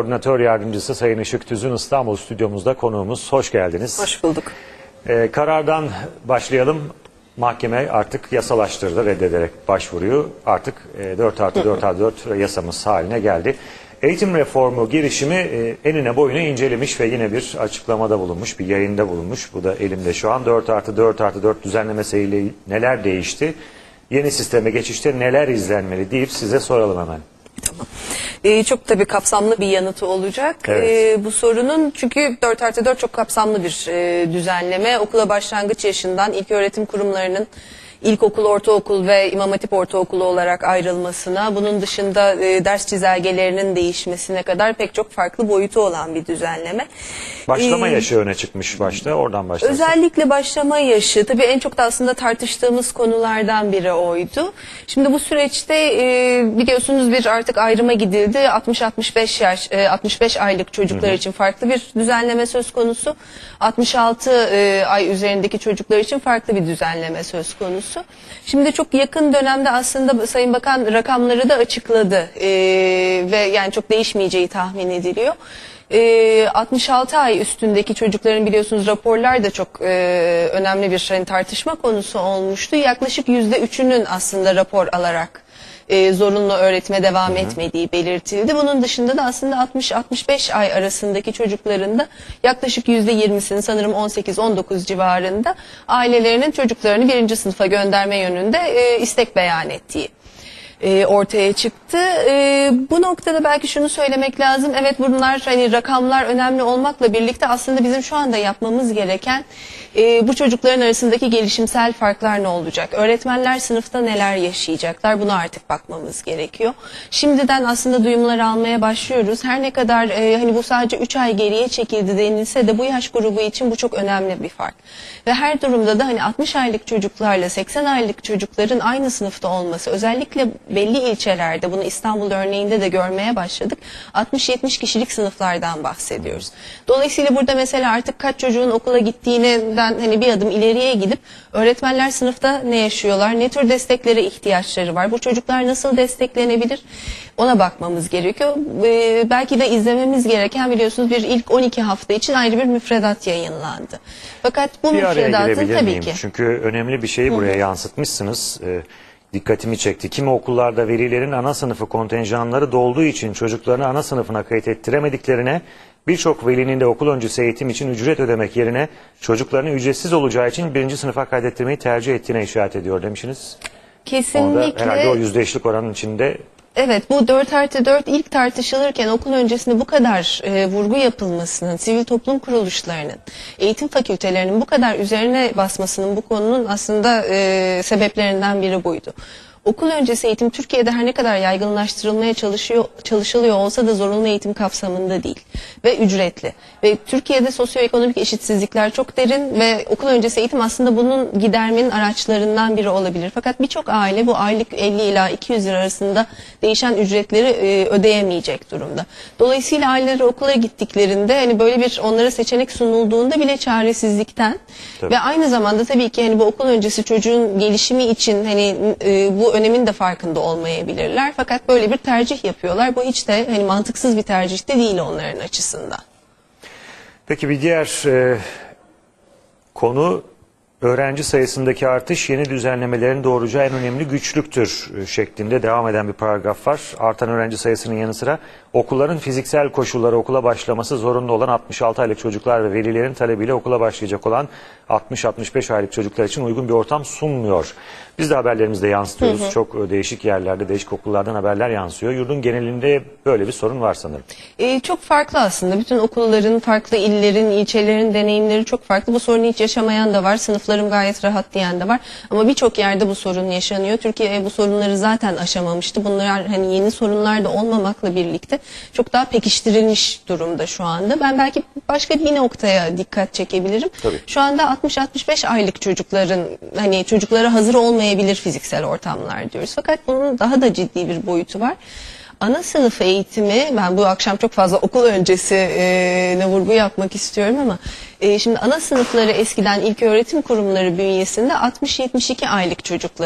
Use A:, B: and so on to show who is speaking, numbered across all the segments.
A: Koordinatör Yardımcısı Sayın Işık Tüzün İstanbul stüdyomuzda konuğumuz. Hoş geldiniz.
B: Hoş bulduk.
A: Karardan başlayalım. Mahkeme artık yasalaştırdı, reddederek başvuruyu. Artık 4+4+4 yasamız haline geldi. Eğitim reformu girişimi enine boyuna incelemiş ve yine bir açıklamada bulunmuş, bir yayında bulunmuş. Bu da elimde şu an. 4+4+4 düzenlemesiyle neler değişti? Yeni sisteme geçişte neler izlenmeli deyip size soralım hemen.
B: Tamam. Çok tabii kapsamlı bir yanıtı olacak
A: Evet.
B: bu sorunun. Çünkü 4+4 çok kapsamlı bir düzenleme. Okula başlangıç yaşından ilköğretim kurumlarının ilkokul, ortaokul ve İmam Hatip Ortaokulu olarak ayrılmasına, bunun dışında ders çizelgelerinin değişmesine kadar pek çok farklı boyutu olan bir düzenleme.
A: Başlama yaşı öne çıkmış başta, oradan başlasın.
B: Özellikle başlama yaşı, tabii en çok da aslında tartıştığımız konulardan biri oydu. Şimdi bu süreçte biliyorsunuz bir artık ayrıma gidildi. 60-65 yaş, 65 aylık çocuklar için farklı bir düzenleme söz konusu. 66 ay üzerindeki çocuklar için farklı bir düzenleme söz konusu. Şimdi çok yakın dönemde aslında Sayın Bakan rakamları da açıkladı ve yani çok değişmeyeceği tahmin ediliyor. 66 ay üstündeki çocukların biliyorsunuz raporlar da çok önemli bir tartışma konusu olmuştu. Yaklaşık %3'ünün aslında rapor alarak zorunlu öğretime devam etmediği belirtildi. Bunun dışında da aslında 60-65 ay arasındaki çocukların da yaklaşık %20'sinin sanırım 18-19 civarında ailelerinin çocuklarını 1. sınıfa gönderme yönünde istek beyan ettiği ortaya çıktı. Bu noktada belki şunu söylemek lazım. Evet, bunlar hani rakamlar önemli olmakla birlikte aslında bizim şu anda yapmamız gereken bu çocukların arasındaki gelişimsel farklar ne olacak? Öğretmenler sınıfta neler yaşayacaklar? Buna artık bakmamız gerekiyor. Şimdiden aslında duyumlar almaya başlıyoruz. Her ne kadar hani bu sadece 3 ay geriye çekildi denilse de bu yaş grubu için bu çok önemli bir fark. Ve her durumda da hani 60 aylık çocuklarla 80 aylık çocukların aynı sınıfta olması, özellikle belli ilçelerde, bunu İstanbul örneğinde de görmeye başladık, 60-70 kişilik sınıflardan bahsediyoruz. Dolayısıyla burada mesela artık kaç çocuğun okula gittiğinden hani bir adım ileriye gidip öğretmenler sınıfta ne yaşıyorlar, ne tür desteklere ihtiyaçları var, bu çocuklar nasıl desteklenebilir, ona bakmamız gerekiyor. Belki de izlememiz gereken, biliyorsunuz bir ilk 12 hafta için ayrı bir müfredat yayınlandı. Fakat bu müfredatın tabii ki.
A: Çünkü önemli bir şeyi buraya yansıtmışsınız. Dikkatimi çekti. Kimi okullarda velilerin ana sınıfı kontenjanları dolduğu için çocuklarını ana sınıfına kayıt ettiremediklerine, birçok velinin de okul öncesi eğitim için ücret ödemek yerine çocuklarını ücretsiz olacağı için 1. sınıfa kaydettirmeyi tercih ettiğine işaret ediyor demişsiniz.
B: Kesinlikle.
A: Orada herhalde o %5'lik oranın içinde.
B: Evet, bu 4+4 ilk tartışılırken okul öncesinde bu kadar vurgu yapılmasının, sivil toplum kuruluşlarının, eğitim fakültelerinin bu kadar üzerine basmasının, bu konunun aslında sebeplerinden biri buydu. Okul öncesi eğitim Türkiye'de her ne kadar yaygınlaştırılmaya çalışılıyor olsa da zorunlu eğitim kapsamında değil ve ücretli. Ve Türkiye'de sosyoekonomik eşitsizlikler çok derin ve okul öncesi eğitim aslında bunun gidermenin araçlarından biri olabilir. Fakat birçok aile bu aylık 50 ila 200 lira arasında değişen ücretleri ödeyemeyecek durumda. Dolayısıyla aileler okula gittiklerinde hani böyle bir onlara seçenek sunulduğunda bile çaresizlikten ve aynı zamanda tabii ki hani bu okul öncesi çocuğun gelişimi için hani bu önemin de farkında olmayabilirler. Fakat böyle bir tercih yapıyorlar. Bu hiç de hani mantıksız bir tercih de değil onların açısından.
A: Peki bir diğer konu, öğrenci sayısındaki artış yeni düzenlemelerin doğuracağı en önemli güçlüktür şeklinde devam eden bir paragraf var. Artan öğrenci sayısının yanı sıra okulların fiziksel koşulları, okula başlaması zorunlu olan 66 aylık çocuklar ve velilerin talebiyle okula başlayacak olan 60-65 aylık çocuklar için uygun bir ortam sunmuyor. Biz de haberlerimizde yansıtıyoruz. Çok değişik yerlerde, değişik okullardan haberler yansıyor. Yurdun genelinde böyle bir sorun var sanırım.
B: Çok farklı aslında. Bütün okulların, farklı illerin, ilçelerin deneyimleri çok farklı. Bu sorunu hiç yaşamayan da var. Sınıflarım gayet rahat diyen de var. Ama birçok yerde bu sorun yaşanıyor. Türkiye bu sorunları zaten aşamamıştı. Bunlar hani yeni sorunlar da olmamakla birlikte çok daha pekiştirilmiş durumda şu anda. Ben belki başka bir noktaya dikkat çekebilirim.
A: Tabii.
B: Şu anda 60-65 aylık çocukların hani çocuklara hazır olmayabilir fiziksel ortamlar diyoruz. Fakat bunun daha da ciddi bir boyutu var. Ana sınıf eğitimi, ben bu akşam çok fazla okul öncesi ne vurgu yapmak istiyorum ama şimdi ana sınıfları eskiden ilköğretim kurumları bünyesinde 60-72 aylık çocukları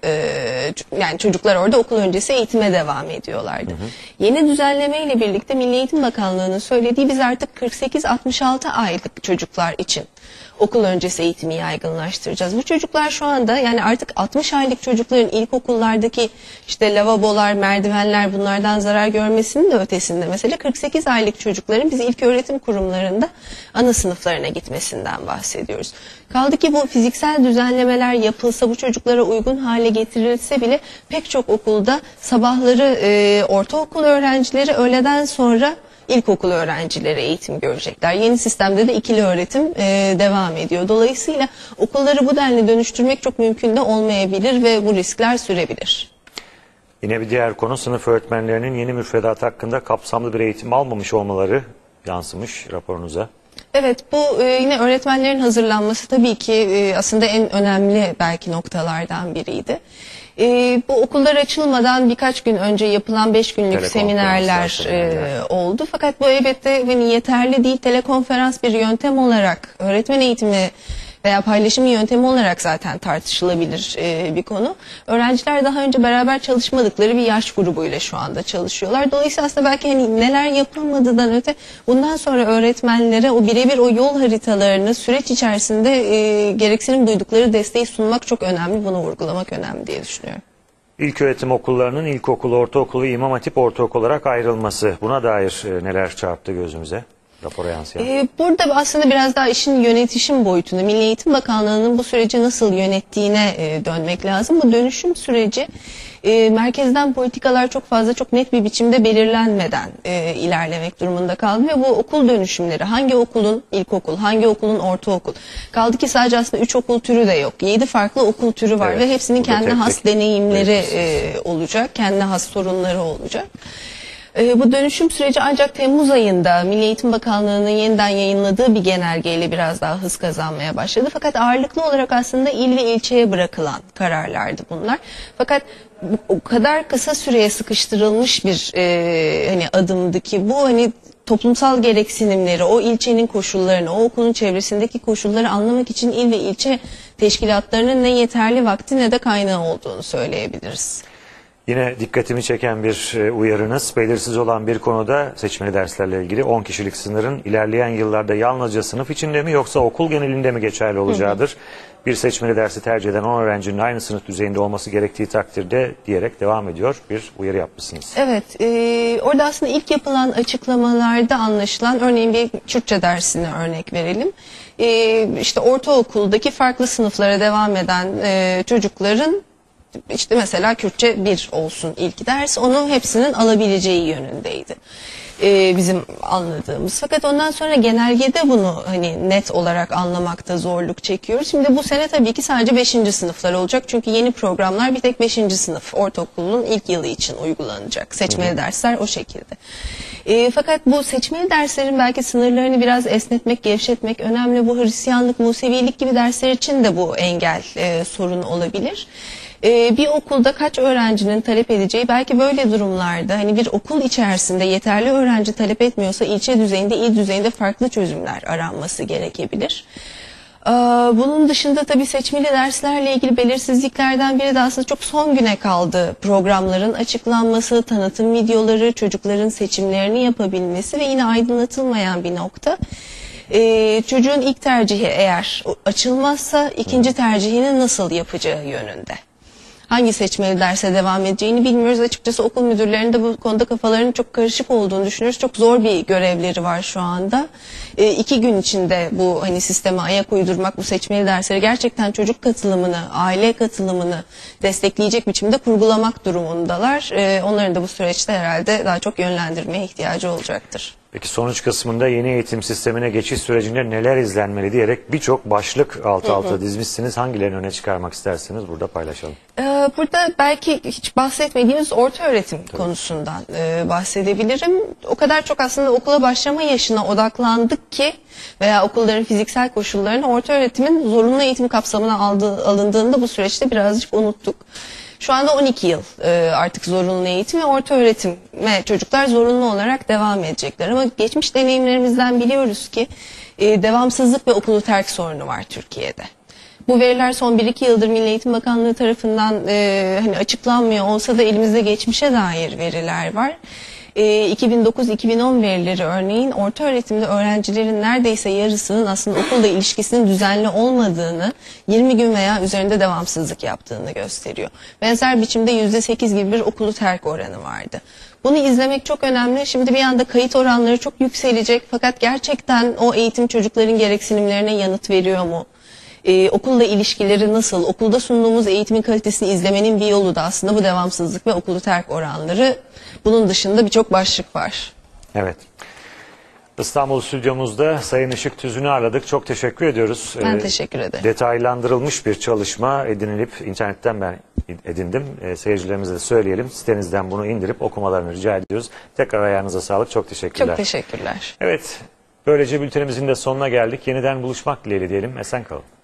B: yani çocuklar orada okul öncesi eğitime devam ediyorlardı. Yeni düzenlemeyle birlikte Milli Eğitim Bakanlığı'nın söylediği biz artık 48-66 aylık çocuklar için okul öncesi eğitimi yaygınlaştıracağız. Bu çocuklar şu anda yani artık 60 aylık çocukların ilkokullardaki işte lavabolar, merdivenler bunlardan zarar görmesinin de ötesinde mesela 48 aylık çocukların biz ilköğretim kurumlarında ana sınıflarına gitmesinden bahsediyoruz. Kaldı ki bu fiziksel düzenlemeler yapılsa, bu çocuklara uygun hale getirilse bile pek çok okulda sabahları ortaokul öğrencileri, öğleden sonra İlkokul öğrencileri eğitim görecekler. Yeni sistemde de ikili öğretim devam ediyor. Dolayısıyla okulları bu denli dönüştürmek çok mümkün de olmayabilir ve bu riskler sürebilir.
A: Yine bir diğer konu sınıf öğretmenlerinin yeni müfredat hakkında kapsamlı bir eğitim almamış olmaları yansımış raporunuza.
B: Evet, bu yine öğretmenlerin hazırlanması tabii ki aslında en önemli belki noktalardan biriydi. Bu okullar açılmadan birkaç gün önce yapılan 5 günlük seminerler oldu. Fakat bu elbette hani yeterli değil. Telekonferans bir yöntem olarak, öğretmen eğitimi veya paylaşım yöntemi olarak zaten tartışılabilir bir konu. Öğrenciler daha önce beraber çalışmadıkları bir yaş grubuyla şu anda çalışıyorlar. Dolayısıyla aslında belki hani neler yapılmadığından öte bundan sonra öğretmenlere o birebir o yol haritalarını süreç içerisinde gereksinim duydukları desteği sunmak çok önemli. Bunu vurgulamak önemli diye düşünüyorum.
A: İlköğretim okullarının ilkokul, ortaokulu, İmam Hatip ortaokul olarak ayrılması, buna dair neler çarptı gözümüze? Rapora yansıyan.
B: Burada aslında biraz daha işin yönetişim boyutunu, Milli Eğitim Bakanlığı'nın bu süreci nasıl yönettiğine dönmek lazım. Bu dönüşüm süreci merkezden politikalar çok fazla, çok net bir biçimde belirlenmeden ilerlemek durumunda kaldı ve bu okul dönüşümleri, hangi okulun ilkokul, hangi okulun ortaokul, kaldı ki sadece aslında 3 okul türü de yok. 7 farklı okul türü var ve hepsinin kendine has deneyimleri olacak, kendine has sorunları olacak. Bu dönüşüm süreci ancak Temmuz ayında Milli Eğitim Bakanlığı'nın yeniden yayınladığı bir genelgeyle biraz daha hız kazanmaya başladı. Fakat ağırlıklı olarak aslında il ve ilçeye bırakılan kararlardı bunlar. Fakat o kadar kısa süreye sıkıştırılmış bir hani adımdı ki bu hani toplumsal gereksinimleri, o ilçenin koşullarını, o okulun çevresindeki koşulları anlamak için il ve ilçe teşkilatlarının ne yeterli vakti ne de kaynağı olduğunu söyleyebiliriz.
A: Yine dikkatimi çeken bir uyarınız, belirsiz olan bir konuda seçmeli derslerle ilgili 10 kişilik sınırın ilerleyen yıllarda yalnızca sınıf içinde mi yoksa okul genelinde mi geçerli olacağıdır? Bir seçmeli dersi tercih eden 10 öğrencinin aynı sınıf düzeyinde olması gerektiği takdirde diyerek devam ediyor. Bir uyarı yapmışsınız.
B: Evet, orada aslında ilk yapılan açıklamalarda anlaşılan, örneğin bir Kürtçe dersine örnek verelim. İşte ortaokuldaki farklı sınıflara devam eden çocukların İşte mesela Kürtçe 1 olsun ilk ders, onu hepsinin alabileceği yönündeydi. Bizim anladığımız. Fakat ondan sonra genelgede bunu hani net olarak anlamakta zorluk çekiyoruz. Şimdi bu sene tabii ki sadece 5. sınıflar olacak. Çünkü yeni programlar bir tek 5. sınıf ortaokulun ilk yılı için uygulanacak. Seçmeli dersler o şekilde. Fakat bu seçmeli derslerin belki sınırlarını biraz esnetmek, gevşetmek önemli. Bu Hristiyanlık, Musevilik gibi dersler için de bu engel sorun olabilir. Bir okulda kaç öğrencinin talep edeceği, belki böyle durumlarda hani bir okul içerisinde yeterli öğrenci talep etmiyorsa ilçe düzeyinde, il düzeyinde farklı çözümler aranması gerekebilir. Bunun dışında tabii seçmeli derslerle ilgili belirsizliklerden biri de aslında çok son güne kaldı. Programların açıklanması, tanıtım videoları, çocukların seçimlerini yapabilmesi ve yine aydınlatılmayan bir nokta. Çocuğun ilk tercihi eğer açılmazsa ikinci tercihini nasıl yapacağı yönünde. Hangi seçmeli derse devam edeceğini bilmiyoruz. Açıkçası okul müdürlerinin de bu konuda kafalarının çok karışık olduğunu düşünüyoruz. Çok zor bir görevleri var şu anda. 2 gün içinde bu hani sisteme ayak uydurmak, bu seçmeli dersleri gerçekten çocuk katılımını, aile katılımını destekleyecek biçimde kurgulamak durumundalar. Onların da bu süreçte herhalde daha çok yönlendirmeye ihtiyacı olacaktır.
A: Peki sonuç kısmında yeni eğitim sistemine geçiş sürecinde neler izlenmeli diyerek birçok başlık alt alta dizmişsiniz. Hangilerini öne çıkarmak isterseniz burada paylaşalım.
B: Burada belki hiç bahsetmediğimiz orta öğretim konusundan bahsedebilirim. O kadar çok aslında okula başlama yaşına odaklandık ki veya okulların fiziksel koşullarını orta öğretimin zorunlu eğitim kapsamına alındığında bu süreçte birazcık unuttuk. Şu anda 12 yıl artık zorunlu eğitim ve orta öğretime çocuklar zorunlu olarak devam edecekler. Ama geçmiş deneyimlerimizden biliyoruz ki devamsızlık ve okulu terk sorunu var Türkiye'de. Bu veriler son 1-2 yıldır Milli Eğitim Bakanlığı tarafından hani açıklanmıyor olsa da elimizde geçmişe dair veriler var. 2009-2010 verileri örneğin orta öğretimde öğrencilerin neredeyse yarısının aslında okulla ilişkisinin düzenli olmadığını, 20 gün veya üzerinde devamsızlık yaptığını gösteriyor. Benzer biçimde %8 gibi bir okulu terk oranı vardı. Bunu izlemek çok önemli. Şimdi bir anda kayıt oranları çok yükselecek fakat gerçekten o eğitim çocukların gereksinimlerine yanıt veriyor mu? Okulla ilişkileri nasıl? Okulda sunduğumuz eğitimin kalitesini izlemenin bir yolu da aslında bu devamsızlık ve okulu terk oranları. Bunun dışında birçok başlık var.
A: Evet. İstanbul stüdyomuzda Sayın Işık Tüzün'ü ağırladık. Çok teşekkür ediyoruz.
B: Ben teşekkür ederim.
A: Detaylandırılmış bir çalışma edinilip internetten ben edindim. Seyircilerimize de söyleyelim. Sitenizden bunu indirip okumalarını rica ediyoruz. Tekrar ayağınıza sağlık. Çok teşekkürler.
B: Çok teşekkürler.
A: Evet. Böylece bültenimizin de sonuna geldik. Yeniden buluşmak dileğiyle diyelim. Esen kalın.